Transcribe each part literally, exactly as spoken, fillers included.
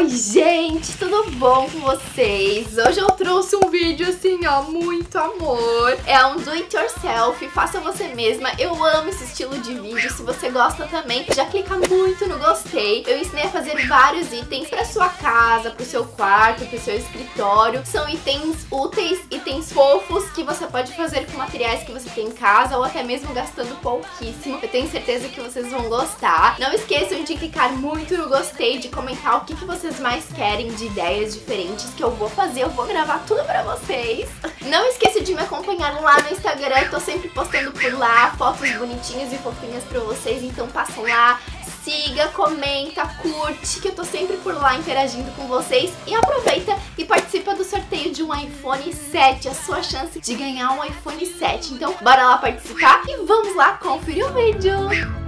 Oi gente, tudo bom com vocês? Hoje eu trouxe um vídeo assim, ó, muito amor. É um do it yourself, faça você mesma. Eu amo esse estilo de vídeo, se você gosta também, já clica muito no gostei. Eu ensinei a fazer vários itens pra sua casa, pro seu quarto, pro seu escritório. São itens úteis, itens fofos que você pode fazer com materiais que você tem em casa ou até mesmo gastando pouquíssimo. Eu tenho certeza que vocês vão gostar. Não esqueçam de clicar muito no gostei, de comentar o que, que vocês mais querem de ideias diferentes que eu vou fazer, eu vou gravar tudo pra vocês. Não esqueça de me acompanhar lá no Instagram, eu tô sempre postando por lá fotos bonitinhas e fofinhas pra vocês, então passam lá, siga, comenta, curte, que eu tô sempre por lá interagindo com vocês. E aproveita e participa do sorteio de um iPhone sete, a sua chance de ganhar um iPhone sete. Então bora lá participar e vamos lá conferir o vídeo!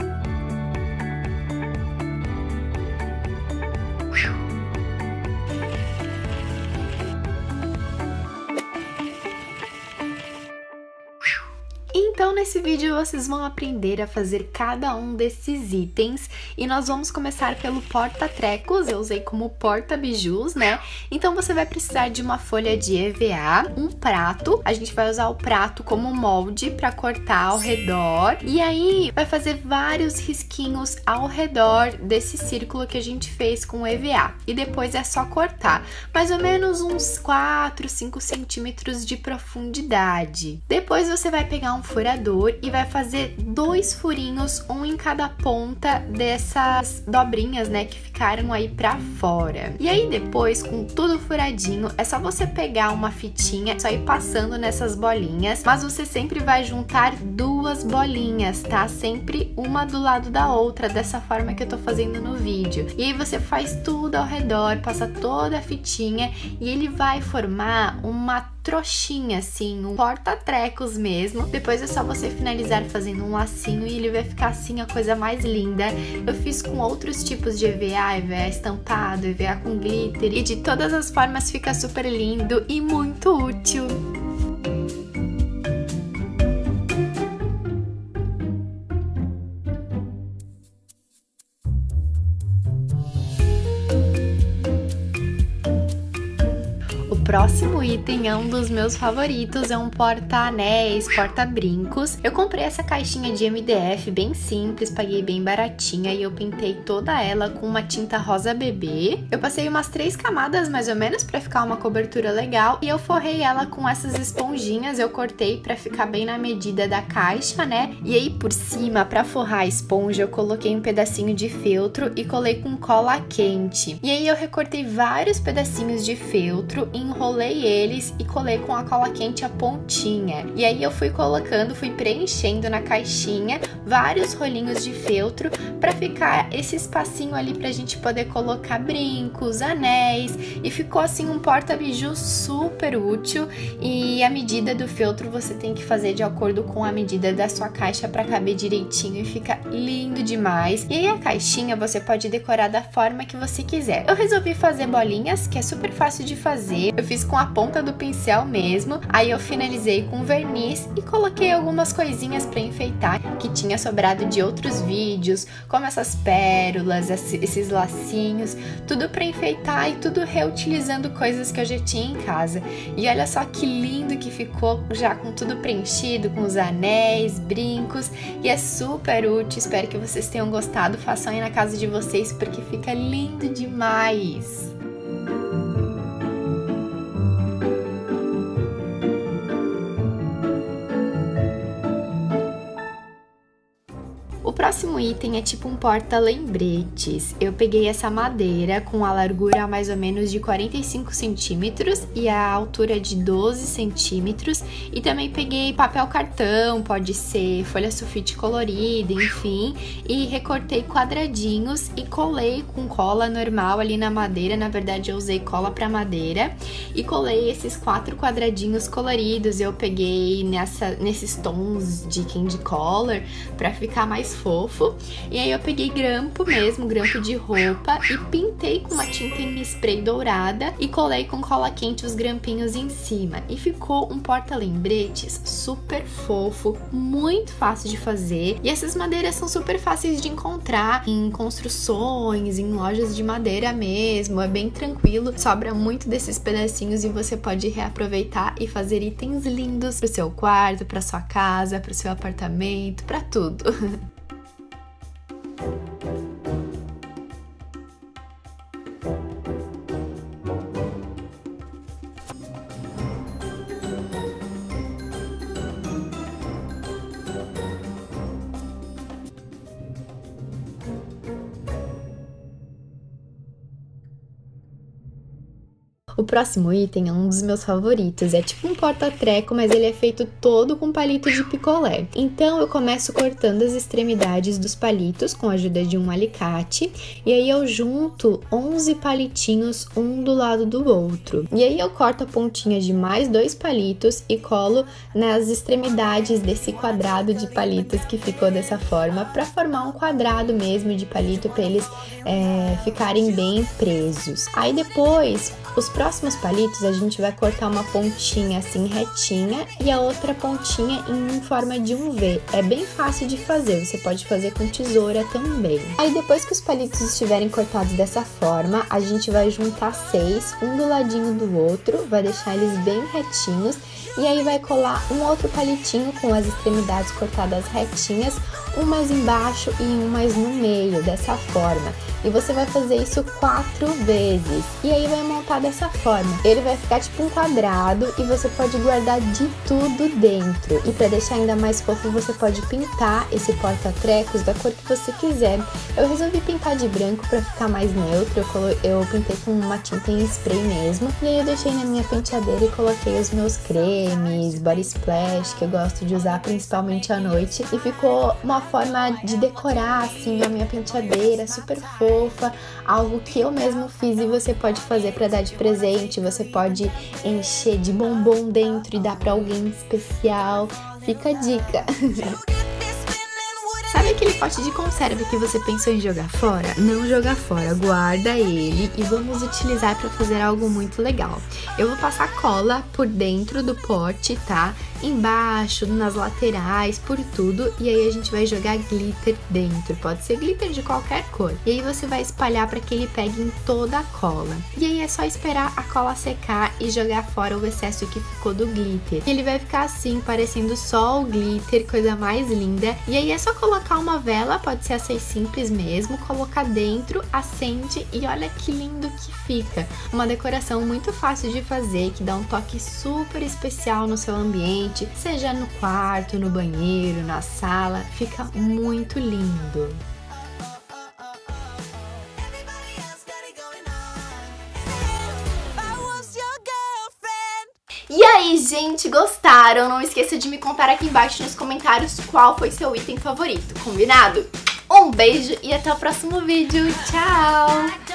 Então nesse vídeo vocês vão aprender a fazer cada um desses itens e nós vamos começar pelo porta-trecos, eu usei como porta-bijus, né? Então você vai precisar de uma folha de E V A, um prato, a gente vai usar o prato como molde para cortar ao redor e aí vai fazer vários risquinhos ao redor desse círculo que a gente fez com o E V A e depois é só cortar, mais ou menos uns quatro, cinco centímetros de profundidade. Depois você vai pegar um furador e vai fazer dois furinhos, um em cada ponta dessas dobrinhas, né, que ficaram aí pra fora. E aí depois, com tudo furadinho, é só você pegar uma fitinha, só ir passando nessas bolinhas, mas você sempre vai juntar duas bolinhas, tá? Sempre uma do lado da outra, dessa forma que eu tô fazendo no vídeo. E aí você faz tudo ao redor, passa toda a fitinha e ele vai formar uma trouxinha, assim, um porta-trecos mesmo. Depois é só você finalizar fazendo um lacinho e ele vai ficar assim, a coisa mais linda. Eu fiz com outros tipos de E V A, E V A estampado, E V A com glitter e de todas as formas fica super lindo e muito útil. O próximo item é um dos meus favoritos, é um porta-anéis, porta-brincos. Eu comprei essa caixinha de M D F bem simples, paguei bem baratinha e eu pintei toda ela com uma tinta rosa bebê. Eu passei umas três camadas mais ou menos para ficar uma cobertura legal e eu forrei ela com essas esponjinhas, eu cortei para ficar bem na medida da caixa, né? E aí por cima, para forrar a esponja, eu coloquei um pedacinho de feltro e colei com cola quente. E aí eu recortei vários pedacinhos de feltro, enrolei Enrolei eles e colei com a cola quente a pontinha. E aí eu fui colocando, fui preenchendo na caixinha vários rolinhos de feltro para ficar esse espacinho ali pra gente poder colocar brincos, anéis e ficou assim um porta-biju super útil. E a medida do feltro você tem que fazer de acordo com a medida da sua caixa para caber direitinho e fica lindo demais. E aí a caixinha você pode decorar da forma que você quiser. Eu resolvi fazer bolinhas, que é super fácil de fazer. Eu fiz com a ponta do pincel mesmo, aí eu finalizei com verniz e coloquei algumas coisinhas para enfeitar que tinha sobrado de outros vídeos, como essas pérolas, esses lacinhos, tudo para enfeitar e tudo reutilizando coisas que eu já tinha em casa. E olha só que lindo que ficou, já com tudo preenchido, com os anéis, brincos, e é super útil. Espero que vocês tenham gostado, façam aí na casa de vocês porque fica lindo demais. O próximo item é tipo um porta-lembretes. Eu peguei essa madeira com a largura mais ou menos de quarenta e cinco centímetros e a altura de doze centímetros. E também peguei papel cartão, pode ser folha sulfite colorida, enfim. E recortei quadradinhos e colei com cola normal ali na madeira. Na verdade eu usei cola para madeira. E colei esses quatro quadradinhos coloridos. Eu peguei nessa, nesses tons de candy color para ficar mais fofo. fofo. E aí eu peguei grampo mesmo, grampo de roupa, e pintei com uma tinta em spray dourada e colei com cola quente os grampinhos em cima. E ficou um porta-lembretes super fofo, muito fácil de fazer. E essas madeiras são super fáceis de encontrar em construções, em lojas de madeira mesmo. É bem tranquilo, sobra muito desses pedacinhos e você pode reaproveitar e fazer itens lindos pro seu quarto, pra sua casa, pro seu apartamento, pra tudo. O próximo item é um dos meus favoritos, é tipo um porta-treco, mas ele é feito todo com palito de picolé. Então eu começo cortando as extremidades dos palitos com a ajuda de um alicate, e aí eu junto onze palitinhos um do lado do outro. E aí eu corto a pontinha de mais dois palitos e colo nas extremidades desse quadrado de palitos que ficou dessa forma, para formar um quadrado mesmo de palito, para eles é, ficarem bem presos. Aí depois, os próximos palitos a gente vai cortar uma pontinha assim retinha e a outra pontinha em forma de um V. É bem fácil de fazer, você pode fazer com tesoura também. Aí depois que os palitos estiverem cortados dessa forma, a gente vai juntar seis, um do ladinho do outro, vai deixar eles bem retinhos e aí vai colar um outro palitinho com as extremidades cortadas retinhas, um mais embaixo e um mais no meio, dessa forma. E você vai fazer isso quatro vezes. E aí vai montar dessa forma. Ele vai ficar tipo um quadrado e você pode guardar de tudo dentro. E para deixar ainda mais fofo, você pode pintar esse porta-trecos da cor que você quiser. Eu resolvi pintar de branco para ficar mais neutro. Eu, colo... eu pintei com uma tinta em spray mesmo. E aí eu deixei na minha penteadeira e coloquei os meus cremes, body splash, que eu gosto de usar principalmente à noite. E ficou uma forma de decorar assim a minha penteadeira, super fofa, algo que eu mesmo fiz e você pode fazer para dar de presente. Você pode encher de bombom dentro e dar para alguém especial. Fica a dica. Sabe aquele pote de conserva que você pensou em jogar fora? Não joga fora, guarda ele e vamos utilizar para fazer algo muito legal. Eu vou passar cola por dentro do pote, tá? Embaixo, nas laterais, por tudo, e aí a gente vai jogar glitter dentro. Pode ser glitter de qualquer cor. E aí você vai espalhar para que ele pegue em toda a cola. E aí é só esperar a cola secar e jogar fora o excesso que ficou do glitter. Ele vai ficar assim, parecendo só o glitter, coisa mais linda. E aí é só colocar uma vela, pode ser assim simples mesmo, colocar dentro, acende e olha que lindo que fica. Uma decoração muito fácil de fazer, que dá um toque super especial no seu ambiente, seja no quarto, no banheiro, na sala, fica muito lindo. E aí, gente, gostaram? Não esqueça de me contar aqui embaixo nos comentários qual foi seu item favorito, combinado? Um beijo e até o próximo vídeo. Tchau!